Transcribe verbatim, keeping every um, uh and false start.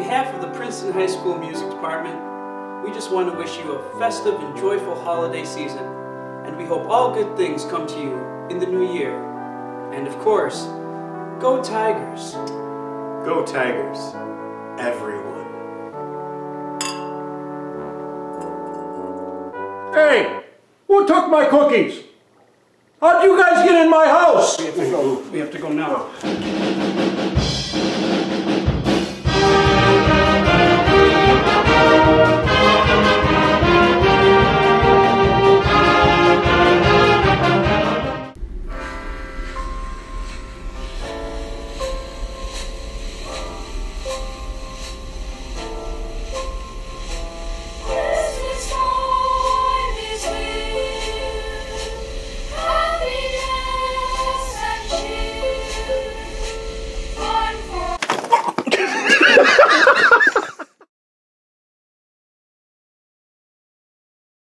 behalf of the Princeton High School Music Department, we just want to wish you a festive and joyful holiday season, and we hope all good things come to you in the new year. And of course, go Tigers! Go Tigers, everyone. Hey, who took my cookies? How'd you guys get in my house? We have to go. We have to go now.